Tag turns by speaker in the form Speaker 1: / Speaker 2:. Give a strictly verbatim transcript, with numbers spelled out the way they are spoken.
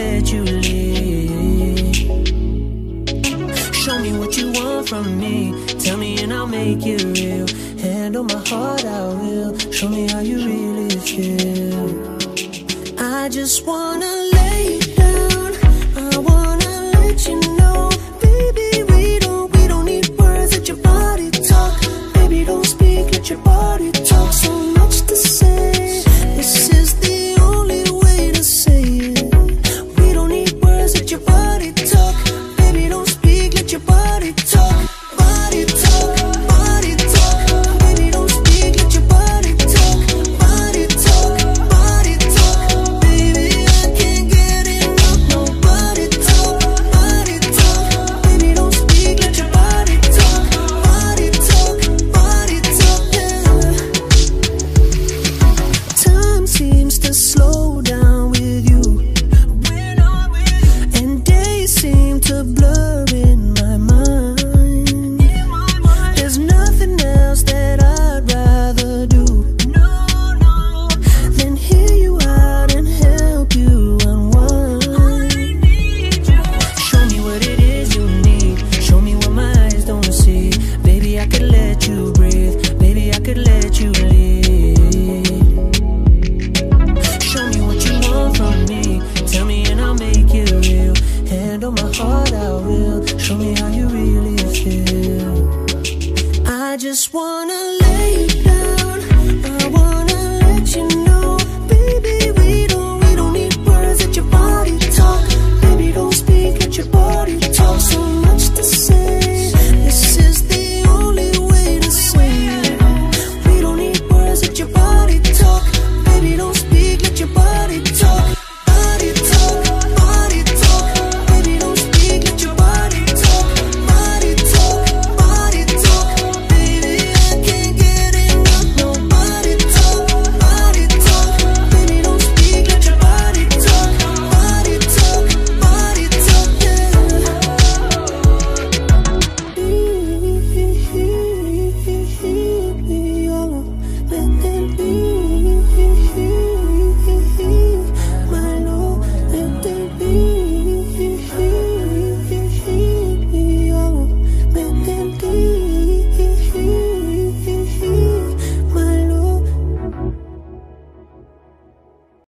Speaker 1: let you lead. Show me what you want from me. Tell me and I'll make it real. Handle my heart, I will. Show me how you really feel. I just wanna lay down. I wanna let you know, baby, we don't, we don't need words. Let your body talk. Baby, don't speak, let your body talk. So much to say. This is the only way to say it. We don't need words, let your body talk. Baby, don't speak, let your body talk. Body talk, body talk. Baby, don't speak, let your body talk. Body talk, body talk. Baby, I can't get enough. No body talk, body talk. Baby, don't speak, let your body talk. Body talk, body talk, yeah. Time seems to slow down with you, and days seem to blur in my mind. There's nothing else that I'd rather do than hear you out and help you unwind. Show me what it is you need. Show me what my eyes don't see. Baby, I could let you breathe. Baby, I could let you lead. Show me what you want from me. Tell me and I'll make it real. Handle my heart, I will. Show me how you really feel. I just wanna